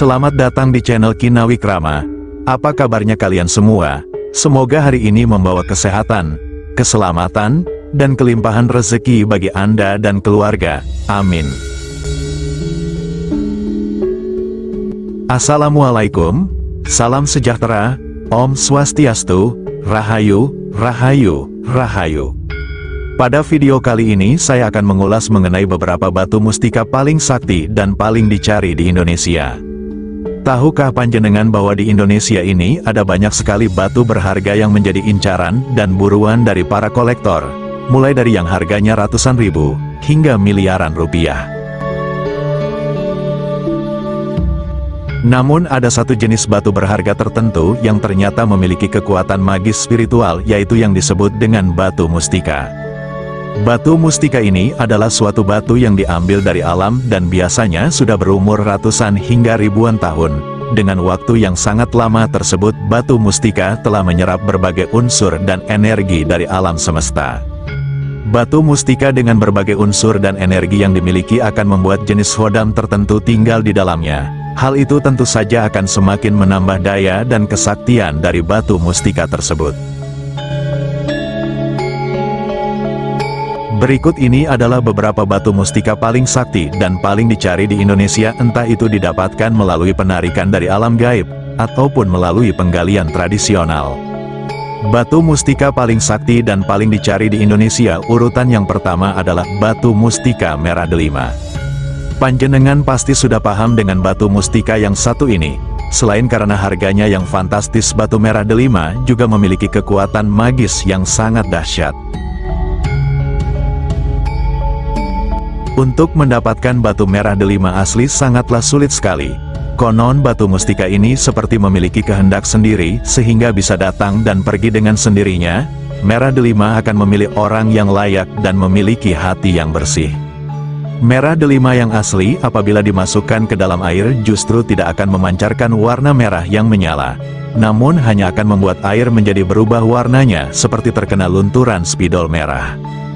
Selamat datang di channel Kinawikrama. Apa kabarnya kalian semua? Semoga hari ini membawa kesehatan, keselamatan, dan kelimpahan rezeki bagi Anda dan keluarga. Amin. Assalamualaikum, salam sejahtera, Om Swastiastu, Rahayu, Rahayu, Rahayu. Pada video kali ini saya akan mengulas mengenai beberapa batu mustika paling sakti dan paling dicari di Indonesia. Tahukah panjenengan bahwa di Indonesia ini ada banyak sekali batu berharga yang menjadi incaran dan buruan dari para kolektor, mulai dari yang harganya ratusan ribu, hingga miliaran rupiah. Namun ada satu jenis batu berharga tertentu yang ternyata memiliki kekuatan magis spiritual, yaitu yang disebut dengan batu mustika. Batu mustika ini adalah suatu batu yang diambil dari alam dan biasanya sudah berumur ratusan hingga ribuan tahun. Dengan waktu yang sangat lama tersebut, batu mustika telah menyerap berbagai unsur dan energi dari alam semesta. Batu mustika dengan berbagai unsur dan energi yang dimiliki akan membuat jenis hodam tertentu tinggal di dalamnya. Hal itu tentu saja akan semakin menambah daya dan kesaktian dari batu mustika tersebut. Berikut ini adalah beberapa batu mustika paling sakti dan paling dicari di Indonesia, entah itu didapatkan melalui penarikan dari alam gaib, ataupun melalui penggalian tradisional. Batu mustika paling sakti dan paling dicari di Indonesia, urutan yang pertama adalah batu mustika merah delima. Panjenengan pasti sudah paham dengan batu mustika yang satu ini. Selain karena harganya yang fantastis, batu merah delima juga memiliki kekuatan magis yang sangat dahsyat. Untuk mendapatkan batu merah delima asli sangatlah sulit sekali. Konon batu mustika ini seperti memiliki kehendak sendiri, sehingga bisa datang dan pergi dengan sendirinya. Merah delima akan memilih orang yang layak dan memiliki hati yang bersih. Merah delima yang asli apabila dimasukkan ke dalam air justru tidak akan memancarkan warna merah yang menyala. Namun hanya akan membuat air menjadi berubah warnanya seperti terkena lunturan spidol merah.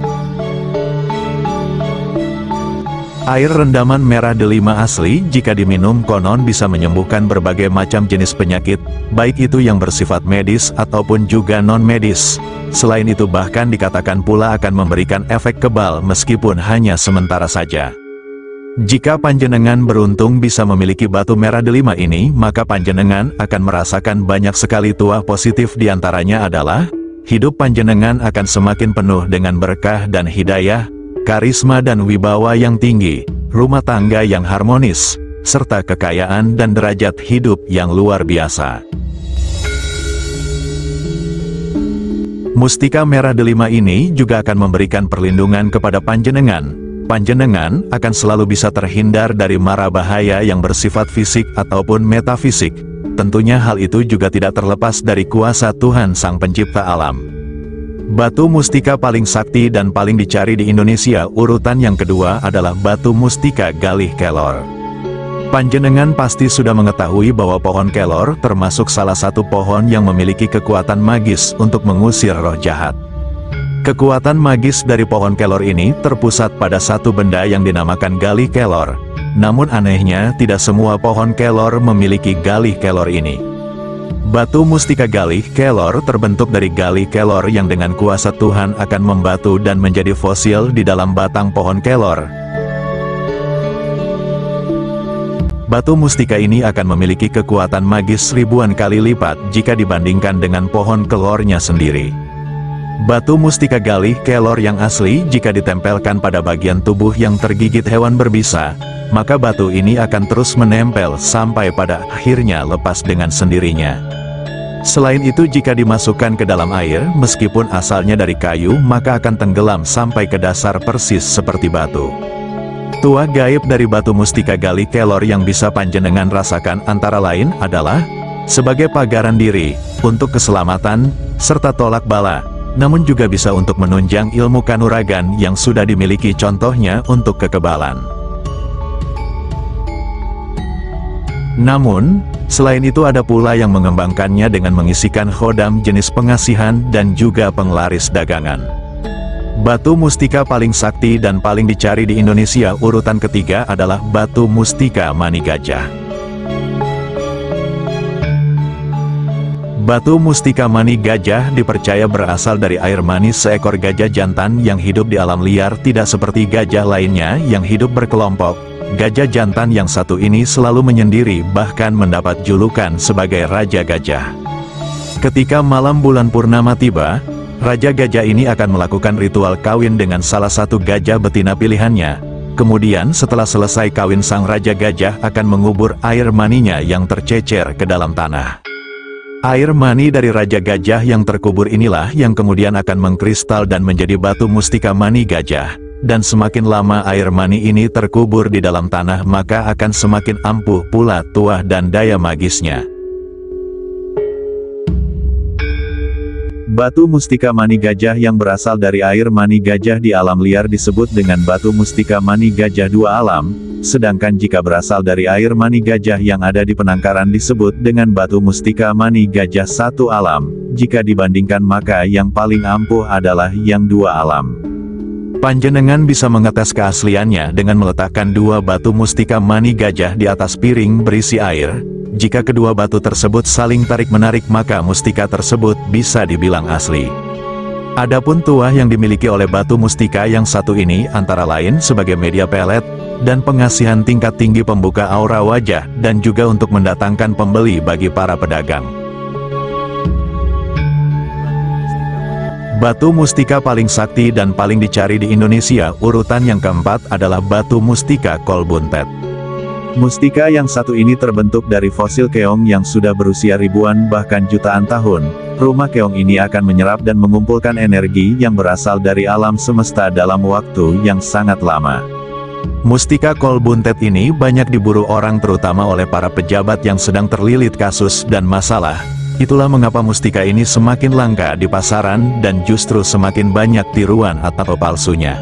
Air rendaman merah delima asli jika diminum konon bisa menyembuhkan berbagai macam jenis penyakit, baik itu yang bersifat medis ataupun juga non-medis. Selain itu bahkan dikatakan pula akan memberikan efek kebal meskipun hanya sementara saja. Jika panjenengan beruntung bisa memiliki batu merah delima ini, maka panjenengan akan merasakan banyak sekali tuah positif. Diantaranya adalah, hidup panjenengan akan semakin penuh dengan berkah dan hidayah, karisma dan wibawa yang tinggi, rumah tangga yang harmonis, serta kekayaan dan derajat hidup yang luar biasa. Mustika merah delima ini juga akan memberikan perlindungan kepada panjenengan. Panjenengan akan selalu bisa terhindar dari mara bahaya yang bersifat fisik ataupun metafisik. Tentunya hal itu juga tidak terlepas dari kuasa Tuhan Sang Pencipta Alam. Batu mustika paling sakti dan paling dicari di Indonesia, urutan yang kedua adalah batu mustika galih kelor. Panjenengan pasti sudah mengetahui bahwa pohon kelor termasuk salah satu pohon yang memiliki kekuatan magis untuk mengusir roh jahat. Kekuatan magis dari pohon kelor ini terpusat pada satu benda yang dinamakan galih kelor. Namun anehnya, tidak semua pohon kelor memiliki galih kelor ini. Batu mustika galih kelor terbentuk dari galih kelor yang dengan kuasa Tuhan akan membatu dan menjadi fosil di dalam batang pohon kelor. Batu mustika ini akan memiliki kekuatan magis ribuan kali lipat jika dibandingkan dengan pohon kelornya sendiri. Batu mustika galih kelor yang asli jika ditempelkan pada bagian tubuh yang tergigit hewan berbisa, maka batu ini akan terus menempel sampai pada akhirnya lepas dengan sendirinya. Selain itu jika dimasukkan ke dalam air, meskipun asalnya dari kayu, maka akan tenggelam sampai ke dasar persis seperti batu. Tuah gaib dari batu mustika galih kelor yang bisa panjenengan rasakan antara lain adalah sebagai pagaran diri, untuk keselamatan, serta tolak bala, namun juga bisa untuk menunjang ilmu kanuragan yang sudah dimiliki, contohnya untuk kekebalan. Namun, selain itu ada pula yang mengembangkannya dengan mengisikan khodam jenis pengasihan dan juga penglaris dagangan. Batu mustika paling sakti dan paling dicari di Indonesia, urutan ketiga adalah batu mustika mani gajah. Batu mustika mani gajah dipercaya berasal dari air mani seekor gajah jantan yang hidup di alam liar, tidak seperti gajah lainnya yang hidup berkelompok. Gajah jantan yang satu ini selalu menyendiri, bahkan mendapat julukan sebagai Raja Gajah. Ketika malam bulan purnama tiba, Raja Gajah ini akan melakukan ritual kawin dengan salah satu gajah betina pilihannya. Kemudian setelah selesai kawin, sang Raja Gajah akan mengubur air maninya yang tercecer ke dalam tanah. Air mani dari Raja Gajah yang terkubur inilah yang kemudian akan mengkristal dan menjadi batu mustika mani gajah. Dan semakin lama air mani ini terkubur di dalam tanah, maka akan semakin ampuh pula tuah dan daya magisnya. Batu mustika mani gajah yang berasal dari air mani gajah di alam liar disebut dengan batu mustika mani gajah dua alam, sedangkan jika berasal dari air mani gajah yang ada di penangkaran disebut dengan batu mustika mani gajah satu alam. Jika dibandingkan, maka yang paling ampuh adalah yang dua alam. Panjenengan bisa mengetes keasliannya dengan meletakkan dua batu mustika mani gajah di atas piring berisi air. Jika kedua batu tersebut saling tarik-menarik, maka mustika tersebut bisa dibilang asli. Adapun tuah yang dimiliki oleh batu mustika yang satu ini antara lain sebagai media pelet, dan pengasihan tingkat tinggi pembuka aura wajah, dan juga untuk mendatangkan pembeli bagi para pedagang. Batu mustika paling sakti dan paling dicari di Indonesia, urutan yang keempat adalah batu mustika Kolbuntet. Mustika yang satu ini terbentuk dari fosil keong yang sudah berusia ribuan bahkan jutaan tahun. Rumah keong ini akan menyerap dan mengumpulkan energi yang berasal dari alam semesta dalam waktu yang sangat lama. Mustika Kolbuntet ini banyak diburu orang, terutama oleh para pejabat yang sedang terlilit kasus dan masalah. Itulah mengapa mustika ini semakin langka di pasaran dan justru semakin banyak tiruan atau palsunya.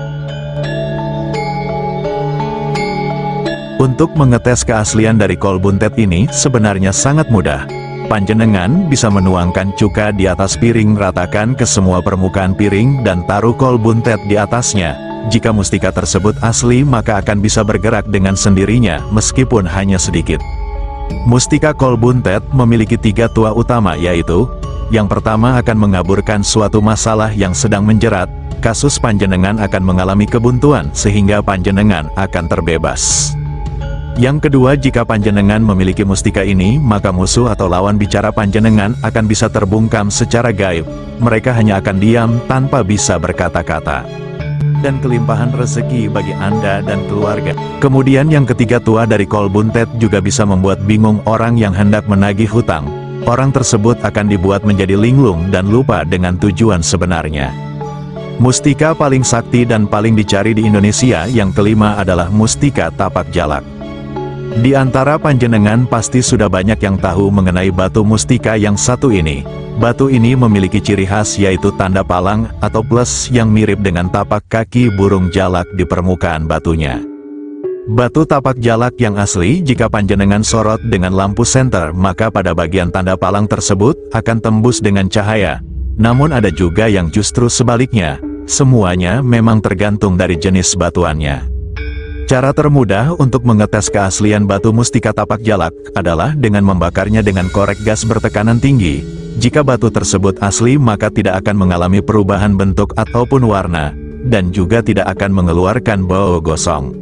Untuk mengetes keaslian dari Kolbuntet ini sebenarnya sangat mudah. Panjenengan bisa menuangkan cuka di atas piring, ratakan ke semua permukaan piring dan taruh Kolbuntet di atasnya. Jika mustika tersebut asli, maka akan bisa bergerak dengan sendirinya meskipun hanya sedikit. Mustika Kolbuntet memiliki tiga tuah utama, yaitu yang pertama akan mengaburkan suatu masalah yang sedang menjerat. Kasus panjenengan akan mengalami kebuntuan sehingga panjenengan akan terbebas. Yang kedua, jika panjenengan memiliki mustika ini, maka musuh atau lawan bicara panjenengan akan bisa terbungkam secara gaib. Mereka hanya akan diam tanpa bisa berkata-kata. Dan kelimpahan rezeki bagi Anda dan keluarga. Kemudian yang ketiga, tuah dari Kolbuntet juga bisa membuat bingung orang yang hendak menagih hutang. Orang tersebut akan dibuat menjadi linglung dan lupa dengan tujuan sebenarnya. Mustika paling sakti dan paling dicari di Indonesia yang kelima adalah mustika tapak jalak. Di antara panjenengan pasti sudah banyak yang tahu mengenai batu mustika yang satu ini. Batu ini memiliki ciri khas, yaitu tanda palang atau plus yang mirip dengan tapak kaki burung jalak di permukaan batunya. Batu tapak jalak yang asli, jika panjenengan sorot dengan lampu senter, maka pada bagian tanda palang tersebut akan tembus dengan cahaya. Namun ada juga yang justru sebaliknya. Semuanya memang tergantung dari jenis batuannya. Cara termudah untuk mengetes keaslian batu mustika tapak jalak adalah dengan membakarnya dengan korek gas bertekanan tinggi. Jika batu tersebut asli, maka tidak akan mengalami perubahan bentuk ataupun warna, dan juga tidak akan mengeluarkan bau gosong.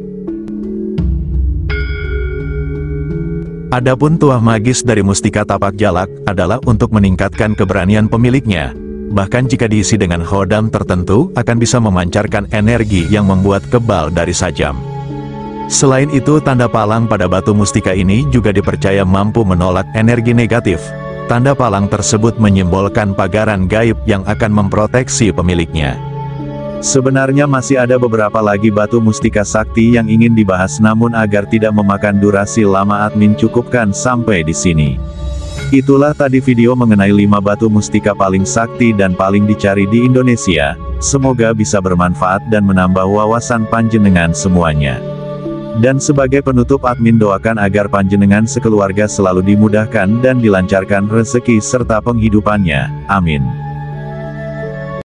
Adapun tuah magis dari mustika tapak jalak adalah untuk meningkatkan keberanian pemiliknya. Bahkan jika diisi dengan hodam tertentu, akan bisa memancarkan energi yang membuat kebal dari sajam. Selain itu, tanda palang pada batu mustika ini juga dipercaya mampu menolak energi negatif. Tanda palang tersebut menyimbolkan pagaran gaib yang akan memproteksi pemiliknya. Sebenarnya masih ada beberapa lagi batu mustika sakti yang ingin dibahas, namun agar tidak memakan durasi lama, admin cukupkan sampai di sini. Itulah tadi video mengenai 5 batu mustika paling sakti dan paling dicari di Indonesia. Semoga bisa bermanfaat dan menambah wawasan panjenengan semuanya. Dan sebagai penutup, admin doakan agar panjenengan sekeluarga selalu dimudahkan dan dilancarkan rezeki serta penghidupannya. Amin.